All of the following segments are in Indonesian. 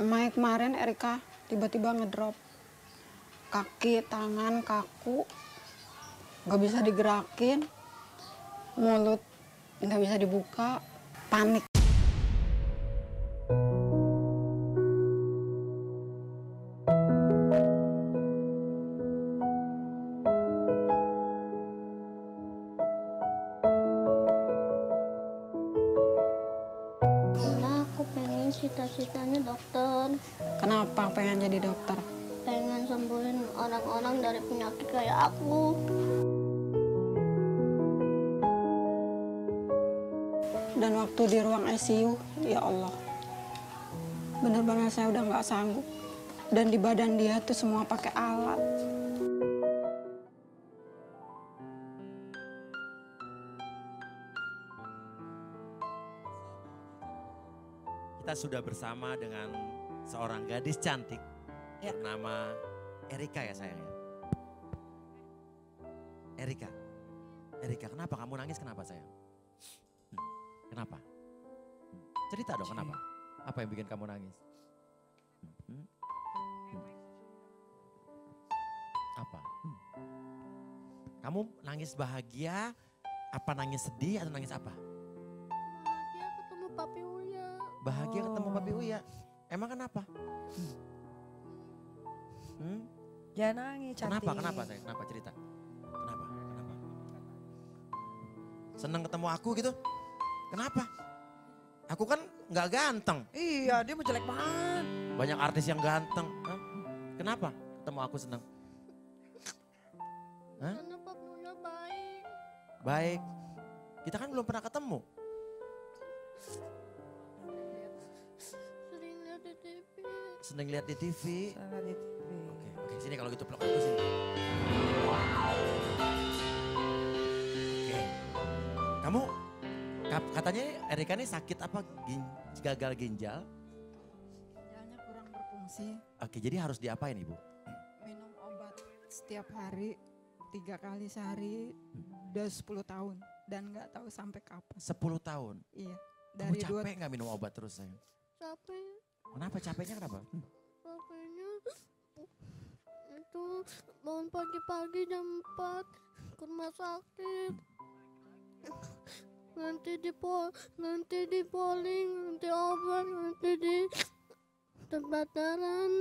Mai kemarin Erika tiba-tiba ngedrop. Kaki, tangan kaku, nggak bisa digerakin, mulut nggak bisa dibuka, panik. Cita-citanya dokter. Kenapa pengen jadi dokter? Pengen sembuhin orang-orang dari penyakit kayak aku. Dan waktu di ruang ICU, ya Allah, benar-benar saya udah nggak sanggup. Dan di badan dia tuh semua pakai alat. Kita sudah bersama dengan seorang gadis cantik bernama Erika ya sayang ya. Erika, kenapa kamu nangis, kenapa sayang? Kenapa? Cerita dong kenapa? Apa yang bikin kamu nangis? Apa? Kamu nangis bahagia, apa nangis sedih atau nangis apa? Bahagia ketemu Papi Uya. Bahagia ketemu Papi Uya. Emang kenapa? Jangan nangis, cantik. Kenapa sayang? Kenapa cerita? Kenapa? Seneng ketemu aku gitu? Kenapa? Aku kan nggak ganteng. Iya, dia mau jelek banget. Banyak artis yang ganteng. Hah? Kenapa ketemu aku seneng? Hah? Karena Papi Uya baik. Baik. Kita kan belum pernah ketemu. Sering lihat di TV. Seneng lihat di TV. Sangat di TV. Oke, sini kalau gitu peluk aku sini. Oke. Kamu katanya Erika ini sakit apa? Gagal ginjal? Ginjalnya kurang berfungsi. Oke, jadi harus diapain Ibu? Minum obat setiap hari, 3 kali sehari, udah 10 tahun. Dan nggak tahu sampai kapan. 10 tahun? Iya. Kamu capek nggak minum obat terus sayang? Capek. Kenapa capeknya kenapa? Capeknya itu bangun pagi-pagi jam 4 ke rumah sakit. Nanti di polling, nanti obat, nanti di pendaftaran.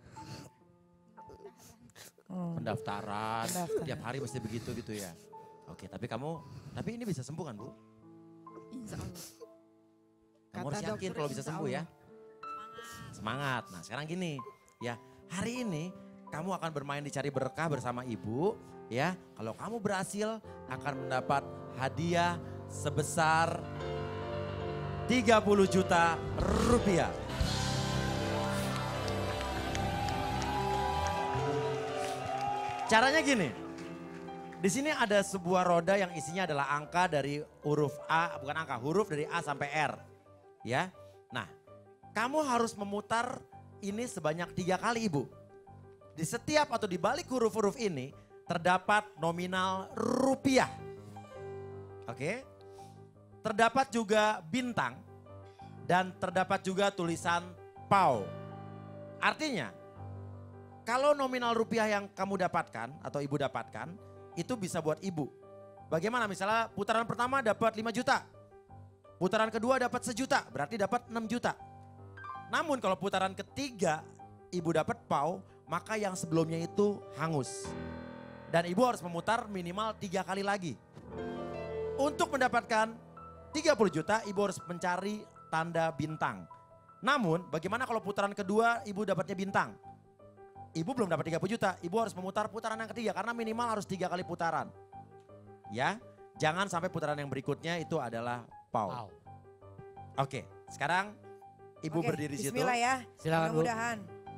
Pendaftaran. Tiap hari mesti begitu gitu ya. Oke, tapi ini bisa sembuh kan Bu? Insya Allah. Kamu harus yakin kalau bisa sembuh ya. Semangat. Nah sekarang gini ya, hari ini kamu akan bermain di Cari Berkah bersama Ibu ya. Kalau kamu berhasil akan mendapat hadiah sebesar 30 juta rupiah. Caranya gini. Di sini ada sebuah roda yang isinya adalah angka dari huruf A, bukan angka, huruf dari A sampai R. Ya. Nah, kamu harus memutar ini sebanyak 3 kali Ibu. Di setiap atau di balik huruf-huruf ini terdapat nominal rupiah. Oke. Terdapat juga bintang dan terdapat juga tulisan PAU. Artinya, kalau nominal rupiah yang kamu dapatkan atau Ibu dapatkan, itu bisa buat Ibu. Bagaimana misalnya putaran pertama dapat 5 juta. Putaran kedua dapat 1 juta, berarti dapat 6 juta. Namun kalau putaran ketiga Ibu dapat PAU, maka yang sebelumnya itu hangus. Dan Ibu harus memutar minimal 3 kali lagi. Untuk mendapatkan 30 juta, Ibu harus mencari tanda bintang. Namun bagaimana kalau putaran kedua Ibu dapatnya bintang? Ibu belum dapat 30 juta, Ibu harus memutar putaran yang ketiga karena minimal harus 3 kali putaran. Ya, jangan sampai putaran yang berikutnya itu adalah PAU. Oke, sekarang Ibu berdiri di situ. Bismillah ya. Silakan Bu. Mudah-mudahan.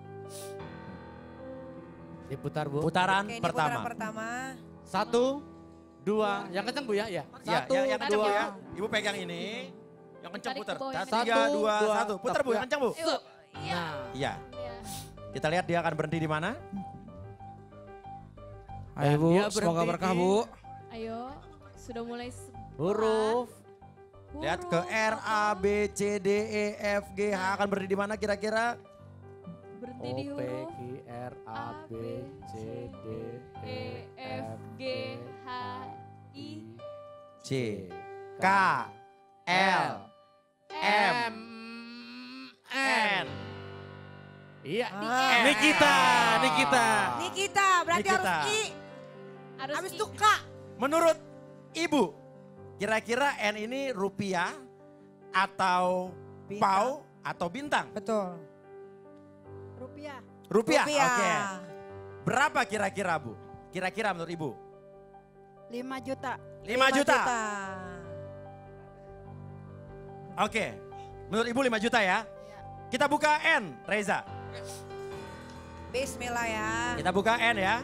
Diputar Bu. Putaran Oke, ini pertama. putaran pertama. 1, 2, yang kenceng Bu ya. Ya. Ya, 1, yang kencang Bu 2. ya. Ibu pegang ini. Yang kencang putar. Tarik ke bawah, 3, 2, 1. 1, Putar Bu, yang kencang Bu. Iya. Iya. Kita lihat dia akan berhenti di mana. Ayo Bu, Dia semoga berhenti berkah di- Bu. Ayo, sudah mulai Huruf. Lihat ke R, A, B, C, D, E, F, G, H akan berhenti di mana kira-kira? Berhenti O, di P, huruf Q, R, A, B, C, D, E, E, F, G, H, I, C, K, L, M, N. Iya. Ah. Nikita, Nikita. Nikita, berarti Nikita. harus I. harus Habis I. itu K. Menurut Ibu, kira-kira N ini rupiah atau Bintang. pau atau bintang? Betul. Rupiah. Rupiah, Rupiah. oke. Berapa kira-kira Bu? Kira-kira menurut Ibu? 5 juta. 5 juta. Oke, menurut Ibu 5 juta ya? Kita buka N, Reza. Bismillah ya. Kita buka N ya.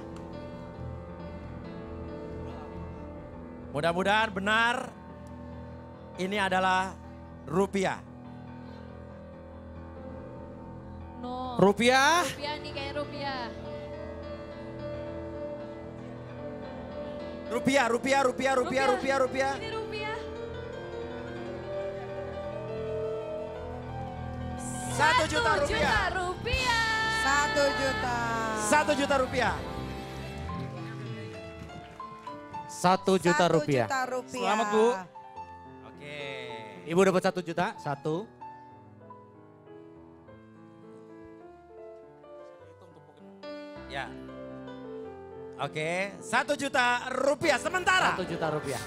Mudah-mudahan benar. Ini adalah rupiah. No. Rupiah. Rupiah nih kayak rupiah. Rupiah, rupiah, rupiah, rupiah, rupiah, rupiah. Ini rupiah. 1 juta rupiah. 1 juta rupiah. 1 juta. 1 juta rupiah. 1 juta rupiah. 1 juta rupiah. Selamat, Bu. Oke. Ibu dapat 1 juta, 1. Ya. Oke, 1 juta rupiah sementara. 1 juta rupiah.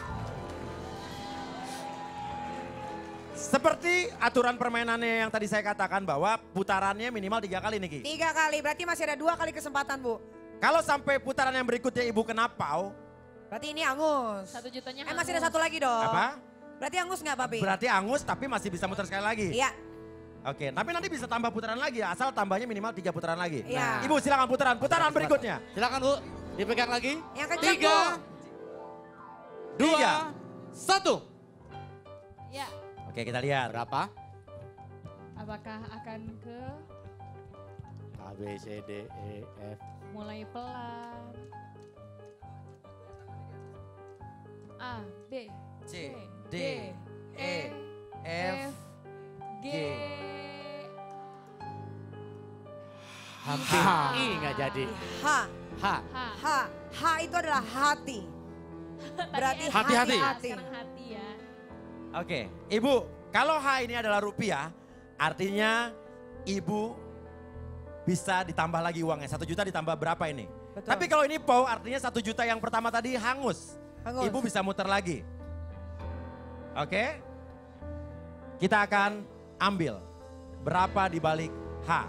Seperti aturan permainannya yang tadi saya katakan bahwa putarannya minimal 3 kali nih Ki. 3 kali, berarti masih ada 2 kali kesempatan Bu. Kalau sampai putaran yang berikutnya Ibu kena pau, Berarti ini angus. 1 jutanya Masih ada hangus. 1 lagi dong. apa? Berarti angus nggak Papi? Berarti angus tapi masih bisa muter sekali lagi. Iya. Oke, tapi nanti bisa tambah putaran lagi asal tambahnya minimal 3 putaran lagi. Iya. Ibu silakan putaran berikutnya. Silakan Bu, dipegang lagi. Yang kencang Bu. 3, 2, Tiga. 1. Ya, Oke, kita lihat. Berapa? apakah akan ke A, B, C, D, E, F. mulai pelan. A, B, C, D, D, E, F, G. Hampir I nggak jadi. H. H. H. H. H itu adalah hati. Berarti Tadi hati-hati. hati. Sekarang hati ya. Oke, Ibu, kalau H ini adalah rupiah, artinya Ibu bisa ditambah lagi uangnya. 1 juta ditambah berapa ini? Betul. Tapi kalau ini pau artinya 1 juta yang pertama tadi hangus. Hangus. Ibu bisa muter lagi. Oke? Kita akan ambil berapa di balik H.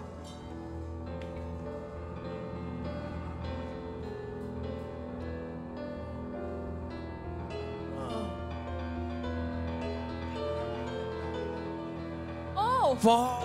Oh,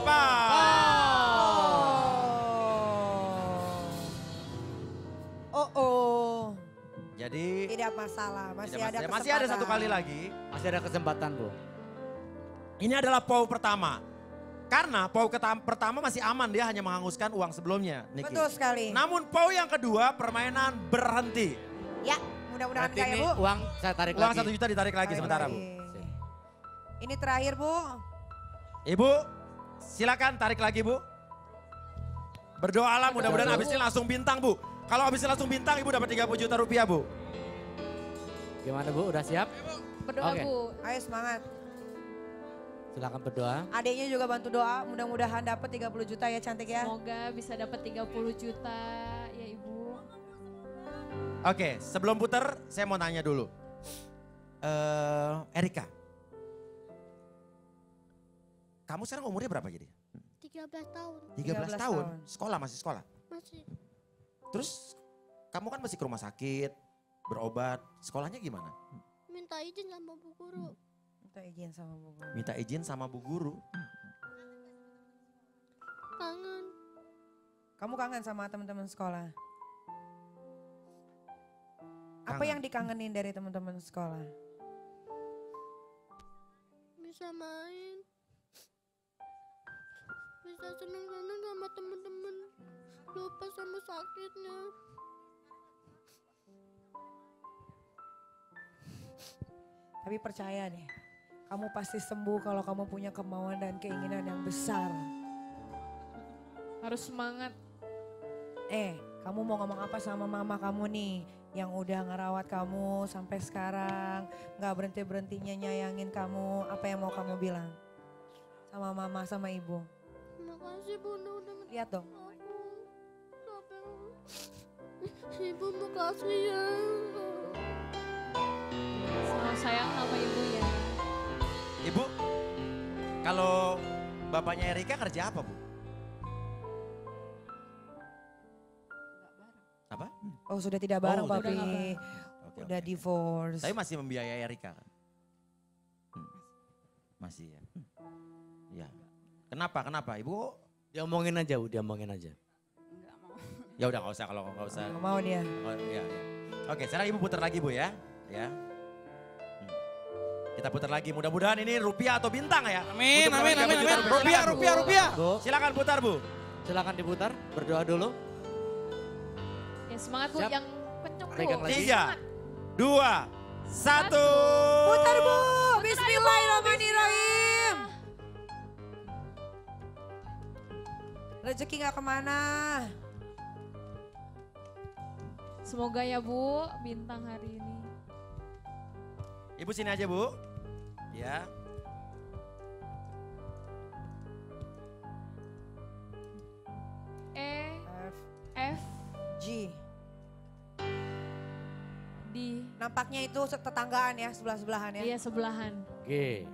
Oh. Oh. Jadi Tidak masalah, masih tidak ada masalah. kesempatan. Masih ada 1 kali lagi. Masih ada kesempatan Bu. Ini adalah pau pertama. Karena pau pertama masih aman, dia hanya menghanguskan uang sebelumnya, Niki. Betul sekali. Namun pau yang kedua permainan berhenti. Ya, mudah-mudahan Berarti kaya ini Bu. uang saya tarik Uang lagi. 1 juta ditarik lagi Tarik sementara lagi. Bu. Ini terakhir Bu. Ibu silakan tarik lagi Bu. Berdoalah mudah-mudahan Betul, Bu. habisnya langsung bintang Bu. Kalau habisnya langsung bintang Ibu dapat 30 juta rupiah Bu. Gimana Bu, udah siap? berdoa Oke. Bu. Ayo semangat. Silakan berdoa. Adiknya juga bantu doa, mudah-mudahan dapat 30 juta ya cantik ya. Semoga bisa dapat 30 juta ya Ibu. Oke, sebelum putar saya mau nanya dulu. Erika. Kamu sekarang umurnya berapa jadi? 13 tahun 13 tahun. tahun. Sekolah, masih sekolah. masih Terus kamu kan masih ke rumah sakit, berobat. Sekolahnya gimana? minta izin sama bu guru. Minta izin sama Bu Guru. Minta izin sama bu guru. Kangen Kamu kangen sama teman-teman sekolah? Apa Kangen. yang dikangenin dari teman-teman sekolah? bisa main, bisa seneng-seneng sama temen-temen, lupa sama sakitnya. Tapi percaya deh, kamu pasti sembuh kalau kamu punya kemauan dan keinginan yang besar. Harus semangat. Kamu mau ngomong apa sama mama kamu nih? Yang udah ngerawat kamu sampai sekarang. Gak berhenti-berhentinya nyayangin kamu. Apa yang mau kamu bilang? Sama mama, sama ibu. Makasih Bunda udah Lihat dong. aku. Sampai Ibu makasih ya. Selalu sayang sama ibu ya. Ibu, kalau bapaknya Erika kerja apa, Bu? Apa? Oh sudah tidak bareng udah papi. nggak bareng. Oke, Udah oke. divorce. Tapi masih membiayai Erika kan? Masih ya. Ya. Kenapa? Ibu Diomongin aja, Bu, diomongin aja. ya udah nggak usah kalau nggak usah. Nggak mau dia. Oh, iya, iya. Oke, sekarang Ibu putar lagi, Bu ya. Ya. Kita putar lagi. Mudah-mudahan ini rupiah atau bintang ya. Amin, Untuk amin, mendapatkan amin, juta amin. rupiah. Rupiah, rupiah. Bu, Silakan putar, Bu. silakan diputar, berdoa dulu. Ya semangat Bu, Siap. yang kenceng Bu. Pegang lagi. 3, 2, 1. Putar Bu, bismillahirrahmanirrahim. Rezeki gak kemana. Semoga ya Bu, bintang hari ini. Ibu sini aja, Bu. Ya. F G. di Nampaknya itu tetanggaan ya, sebelah-sebelahan ya. iya sebelahan. G.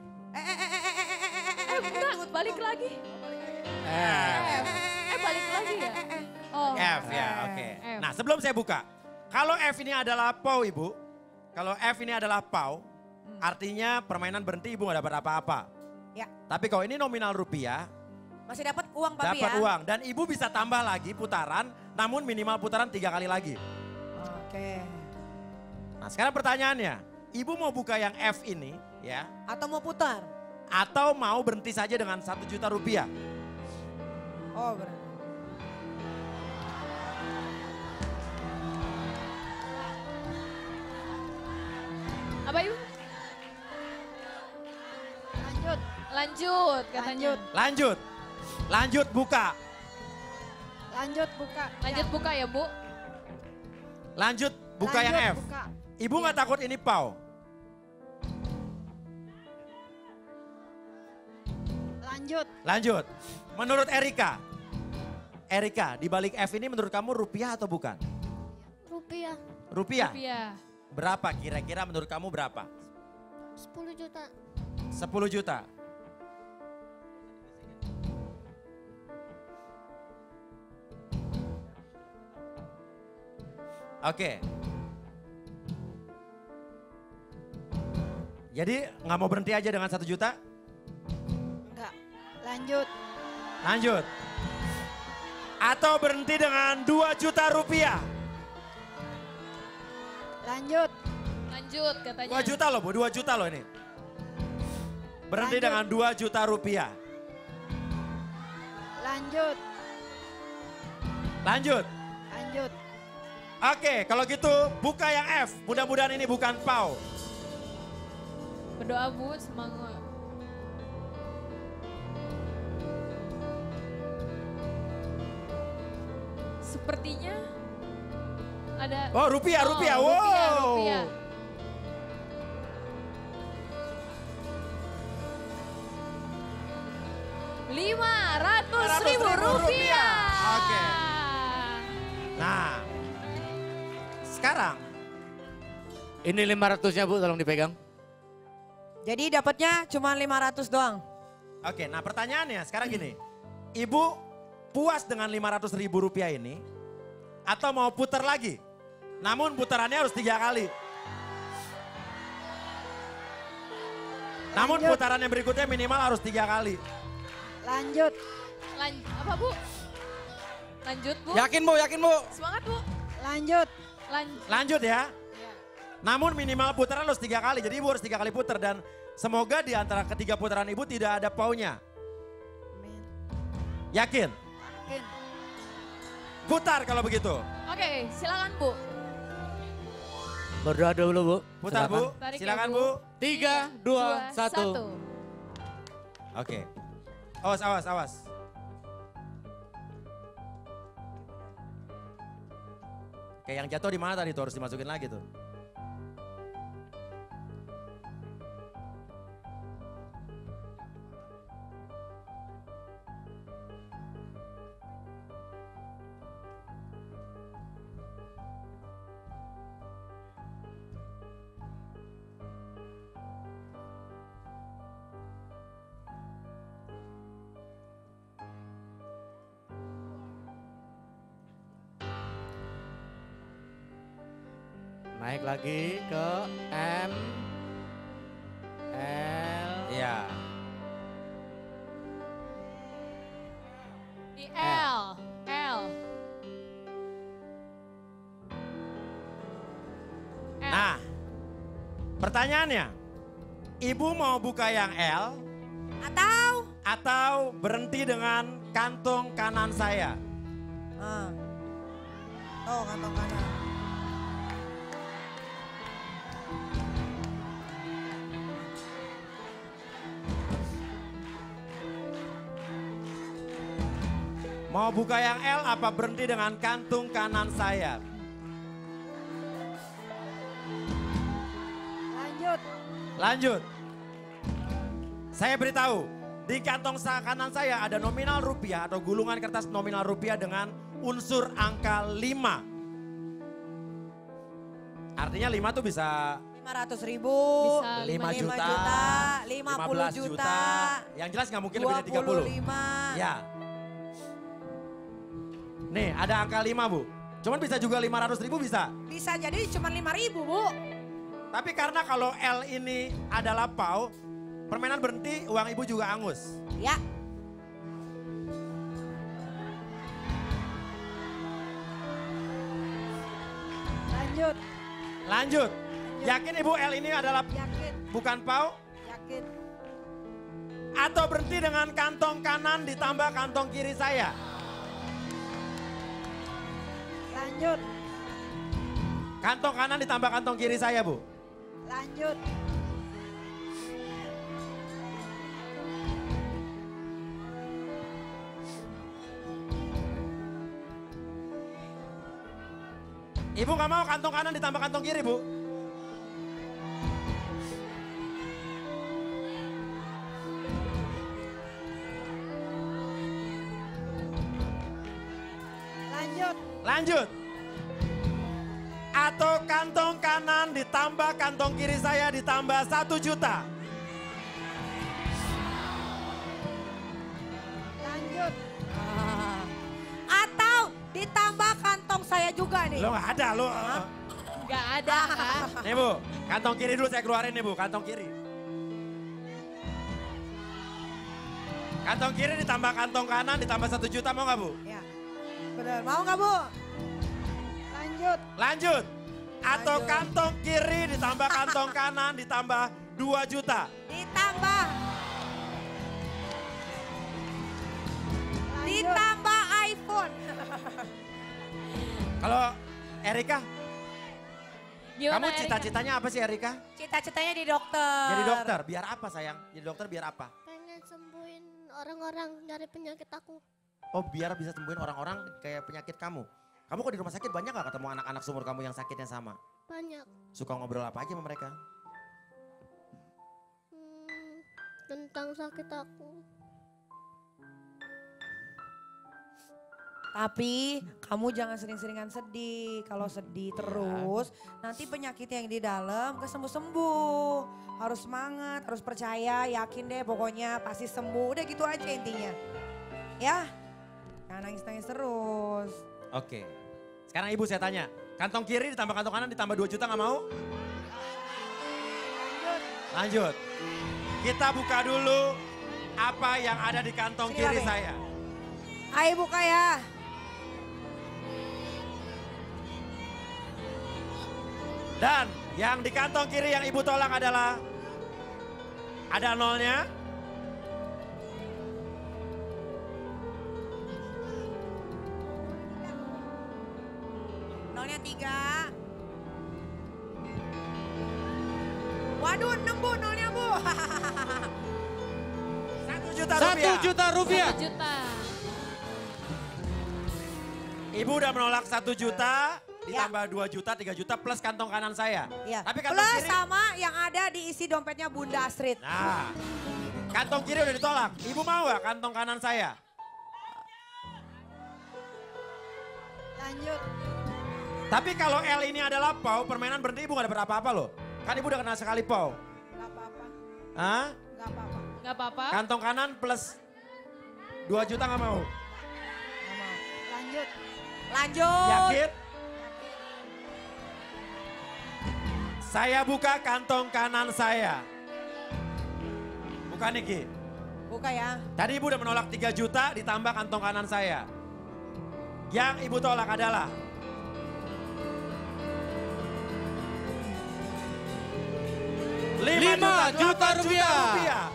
Enggak, balik lagi. F. Balik lagi ya. Oh. F ya, oke. F. Nah, sebelum saya buka. Kalau F ini adalah PAU, Ibu. Kalau F ini adalah PAU, artinya permainan berhenti, Ibu nggak dapat apa-apa. Ya. Tapi kalau ini nominal rupiah, Masih dapat uang papi dapat ya. uang. Dan Ibu bisa tambah lagi putaran, namun minimal putaran 3 kali lagi. Oke. Nah, sekarang pertanyaannya, Ibu mau buka yang F ini, ya, Atau mau putar? atau mau berhenti saja dengan 1 juta rupiah? Oh berarti. Apa Ibu? Lanjut. Lanjut katanya. Lanjut, lanjut buka, Lanjut buka. Lanjut buka ya Bu. lanjut buka yang F. Buka. Ibu nggak takut ini PAU? Lanjut. Lanjut. Menurut Erika, di balik F ini menurut kamu rupiah atau bukan? Rupiah. Rupiah. Rupiah. Berapa kira-kira menurut kamu berapa? 10 juta. 10 juta. Oke. Jadi nggak mau berhenti aja dengan 1 juta? Enggak. Lanjut. Lanjut. Atau berhenti dengan 2 juta rupiah? Lanjut. Lanjut katanya. 2 juta loh Bu, 2 juta loh ini. Berhenti Lanjut. dengan 2 juta rupiah. Lanjut. Lanjut. Lanjut. Oke, kalau gitu buka yang F. Mudah-mudahan ini bukan PAU. Berdoa Bu, semangat. Sepertinya ada. Oh rupiah, rupiah. Oh, Wow. rupiah. 500.000 rupiah. Oke. Nah, sekarang Ini 500-nya Bu, tolong dipegang. Jadi dapatnya cuma 500 doang. oke, nah pertanyaannya sekarang gini. Ibu puas dengan 500.000 rupiah ini atau mau putar lagi? Namun putarannya harus 3 kali. Namun putaran yang berikutnya minimal harus 3 kali. Lanjut. Apa Bu? Lanjut Bu. Yakin Bu, yakin Bu. Semangat Bu. Lanjut. Lanjut ya. Namun minimal putaran harus 3 kali. Jadi ibu harus 3 kali putar dan semoga di antara ketiga putaran ibu tidak ada paunya. Amin. Yakin? Yakin. Putar kalau begitu. Oke, silakan Bu. Berdoa dulu Bu. Putar Silakan. Bu. Tarik ya, Silakan Bu. Bu. 3, 2, 1. 1. Oke. Awas, awas, awas. Kayak yang jatuh di mana tadi tuh harus dimasukin lagi tuh. Naik lagi ke M, L, Iya. Di L. L. Nah, pertanyaannya, ibu mau buka yang L atau berhenti dengan kantong kanan saya? Oh, kantong kanan. Mau buka yang L apa berhenti dengan kantung kanan saya? Lanjut. Saya beritahu, di kantong kanan saya ada nominal rupiah atau gulungan kertas nominal rupiah dengan unsur angka 5. Artinya 5 tuh bisa 500.000, Bisa 5 5 juta, juta, 50 juta, Yang jelas nggak mungkin lebih dari 30. 25. Ya. Nih ada angka 5 Bu. Cuman bisa juga 500.000 bisa. Bisa jadi cuma 5.000 Bu. Tapi karena kalau L ini adalah PAU, permainan berhenti, uang ibu juga angus. Ya. Lanjut. Yakin ibu L ini adalah Yakin, bukan PAU? yakin. Atau berhenti dengan kantong kanan ditambah kantong kiri saya? Lanjut, Kantong kanan ditambah kantong kiri saya Bu. lanjut. Ibu gak mau kantong kanan ditambah kantong kiri Bu? Lanjut. Atau kantong kanan ditambah kantong kiri saya ditambah 1 juta. Lanjut. Atau ditambah kantong saya juga nih. Lo gak ada lo. Gak ada kan? Nih Bu, kantong kiri dulu saya keluarin nih Bu, kantong kiri. Kantong kiri ditambah kantong kanan ditambah 1 juta mau gak Bu? Ya. Bener, mau gak Bu? Lanjut. Atau Lanjut. kantong kiri ditambah kantong kanan ditambah 2 juta. Ditambah. Ditambah iPhone. Kalau Erika, Gimana, kamu Erika? cita-citanya apa sih Erika? Cita-citanya di dokter. Jadi dokter, biar apa sayang? Jadi dokter biar apa? Pengen sembuhin orang-orang dari penyakit aku. Oh biar bisa sembuhin orang-orang kayak penyakit kamu. Kamu kok di rumah sakit banyak gak ketemu anak-anak seumur kamu yang sakitnya sama? Banyak. Suka ngobrol apa aja sama mereka? Tentang sakit aku. Tapi kamu jangan sering-seringan sedih. Kalau sedih terus, nanti penyakit yang di dalam kesembuh-sembuh. Harus semangat, harus percaya, yakin deh pokoknya pasti sembuh. Udah gitu aja intinya. Ya, jangan nangis-nangis terus. Oke. Sekarang ibu saya tanya, kantong kiri ditambah kantong kanan ditambah 2 juta gak mau? Lanjut. Kita buka dulu apa yang ada di kantong Sini, kiri Babe. saya. Ayo buka ya. Dan yang di kantong kiri yang ibu tolak adalah ada nolnya. Nolnya 3. Waduh 6 Bu, nolnya Bu. 1 juta 1 rupiah. juta rupiah. 1 juta. Ibu udah menolak 1 juta. ditambah 2 juta, 3 juta plus kantong kanan saya. Ya. Tapi kantong Plus kiri, sama yang ada di isi dompetnya Bunda Astrid. nah kantong kiri udah ditolak. Ibu mau gak kantong kanan saya? Lanjut. Tapi kalau L ini adalah pau, permainan berhenti ibu gak dapat apa-apa loh. Kan ibu udah kena sekali pau. Gak apa-apa. Hah? Gak apa-apa. Gak apa-apa. Kantong kanan plus 2 juta gak mau? Lanjut. Lanjut. Yakin? Saya buka kantong kanan saya. Buka Niki. Buka ya. Tadi ibu udah menolak 3 juta ditambah kantong kanan saya. Yang ibu tolak adalah 5 juta rupiah.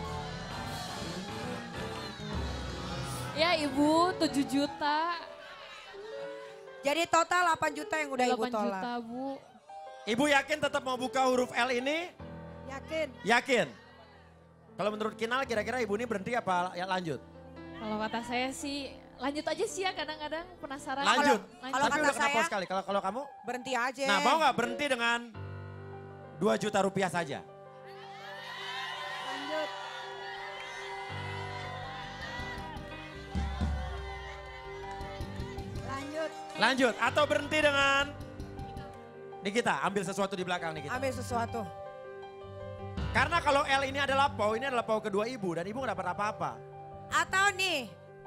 Ya ibu 7 juta. Jadi total 8 juta yang udah ibu 8 tolak. juta bu. Ibu yakin tetap mau buka huruf L ini? Yakin? Yakin. Kalau menurut Kinal kira-kira ibu ini berhenti apa ya lanjut? Kalau kata saya sih lanjut aja sih ya kadang-kadang penasaran. Lanjut. kalau Tapi kata udah kena saya- pause sekali. Kalau kamu? Berhenti aja. Nah mau gak berhenti dengan 2 juta rupiah saja? Lanjut. Lanjut. Lanjut. Atau berhenti dengan Nikita, ambil sesuatu di belakang Nikita. Ambil sesuatu. Karena kalau L ini adalah pau kedua ibu dan ibu gak dapat apa-apa. Atau nih.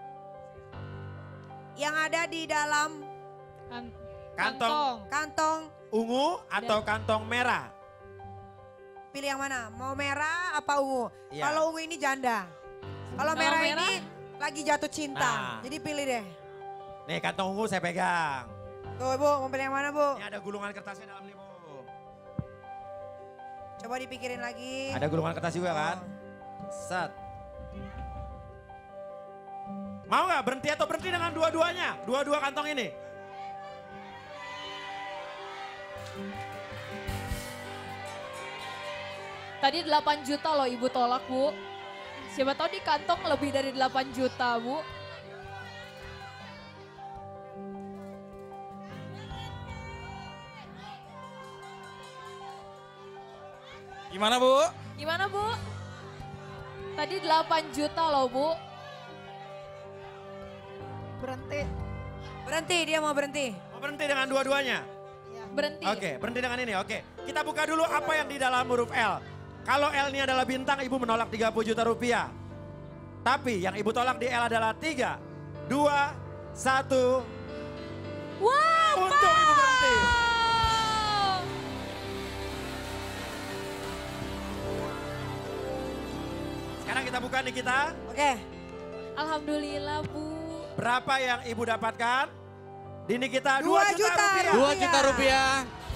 Yang ada di dalam Kantong kantong. ungu atau kantong merah? Pilih yang mana? Mau merah apa ungu? Iya. Kalau ungu ini janda. Kalau Kalau merah, merah? ini lagi jatuh cinta. Nah. Jadi pilih deh. Nih kantong ungu saya pegang. Tuh ibu, mau pilih yang mana bu? Ini ada gulungan kertasnya dalam nih bu. Coba dipikirin lagi. Ada gulungan kertas juga kan? Set. Mau gak berhenti atau berhenti dengan dua-duanya? Dua-dua kantong ini. Tadi 8 juta loh ibu tolak bu. Siapa tahu di kantong lebih dari 8 juta bu. Gimana Bu? Gimana bu? Tadi 8 juta loh bu. Berhenti. Berhenti, dia mau berhenti. Mau berhenti dengan dua-duanya? Berhenti. Oke, berhenti dengan ini. Oke, kita buka dulu apa yang di dalam huruf L. Kalau L ini adalah bintang, ibu menolak 30 juta rupiah. Tapi yang ibu tolak di L adalah 3, 2, 1. Wow, Untuk ibu berhenti. Sekarang kita buka nih kita. Oke. Alhamdulillah bu. Berapa yang ibu dapatkan? Di Nikita 2 2 juta juta rupiah. 2 juta rupiah.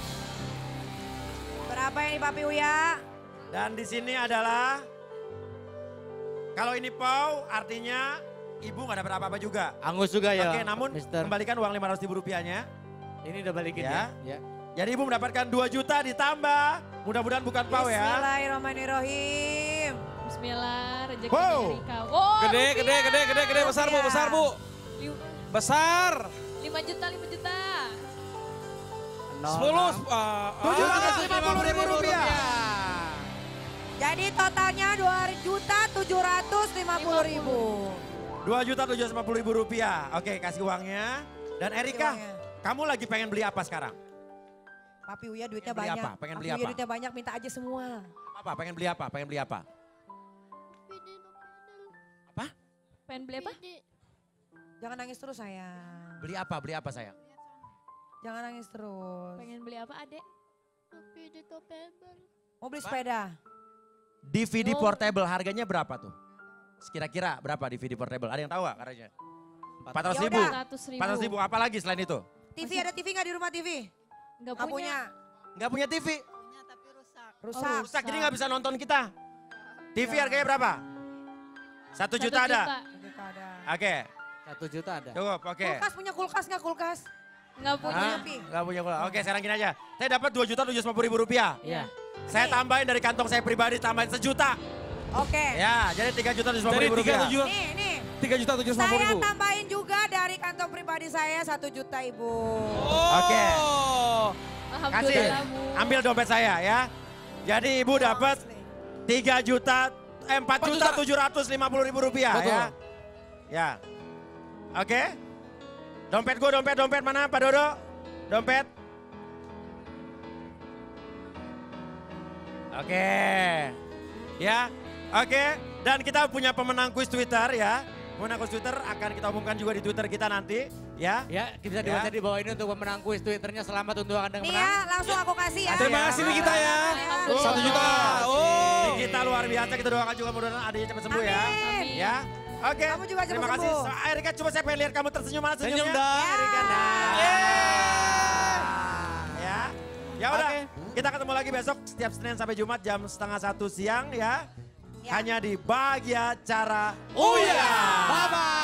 Berapa yang di Papi Uya? Dan di sini adalah, kalau ini pau artinya ibu gak dapat apa-apa juga. Angus juga ya. Oke, namun Mister. kembalikan uang 500 ribu rupiahnya. Ini udah balikin Ya. ya. Jadi ibu mendapatkan 2 juta ditambah, mudah-mudahan bukan pau ya. Bismillahirrahmanirrahim. Bismillah, rezeki Wow. dari kau. Oh, Gede, rupiah. gede, besar Bu, besar Bu. Lim- Besar. 5 juta, 5 juta. 10. 750 ribu rupiah. Jadi totalnya 2.750.000. 2 juta 750 ribu rupiah. Oke, kasih uangnya. Dan Erika, uangnya. kamu lagi pengen beli apa sekarang? Papi Uya duitnya Pengen beli banyak. apa? Pengen beli Papi Uya apa? duitnya banyak, minta aja semua. Apa? Pengen beli apa? Pengen beli apa? Apa? Pengen beli apa? Jangan nangis terus sayang. Beli apa? Beli apa sayang? Jangan nangis terus. Pengen beli apa adek? Mau beli sepeda? DVD Oh. portable harganya berapa tuh? Kira-kira berapa DVD portable? Ada yang tahu gak harganya? 400 ribu. Yaudah. 400 ribu. Apa lagi selain itu? TV ada TV nggak di rumah TV? Nggak Nggak punya. punya. Nggak punya TV. Punya tapi rusak. Rusak. Rusak jadi nggak bisa nonton kita. TV harganya berapa? 1 juta ada. Kita ada. Oke, 1 juta ada. cukup. Oke. Kulkas punya kulkas nggak kulkas? Nggak punya. Hah? Pi. Nggak punya pula. Oke, sekarang gini aja. Saya dapat 2 juta 750 ribu rupiah. Iya. Saya tambahin dari kantong saya pribadi, tambahin 1 juta. Oke. Ya, jadi 3 juta 750 Dari ribu rupiah. 3 juta Nih. 3 juta 750 Saya ribu. tambahin juga dari kantong pribadi saya 1 juta Ibu. Oke. Kasih, Alhamdulillah Bu. ambil dompet saya ya. Jadi ibu dapat 4.750.000 rupiah Betul. ya. Ya. Oke. Dompet gue, dompet mana Pak Dodo? Dompet. Oke. Ya, oke. Dan kita punya pemenang kuis Twitter ya. Pemenang kuis Twitter akan kita umumkan juga di Twitter kita nanti ya. Ya, bisa dibaca di bawah ini untuk pemenang kuis Twitternya. Selamat untuk Anda yang Nih menang. ya, langsung aku kasih ya. Terima kasih Nikita ya. Alhamdulillah. 1 juta. Oh. Kita luar biasa, kita doakan juga mudah-mudahan adanya cepat sembuh ya. Amin. Ya. Oke. Kamu juga cepat Terima kasih. sembuh. Erika, coba saya pengen lihat kamu tersenyum mana senyumnya. Senyum dong. Erika, nah. Ya. Ya udah. Oke. Kita ketemu lagi besok setiap Senin sampai Jumat jam 12:30 siang ya. Ya. Hanya di Bahagia Cara Oh ya. Bye-bye.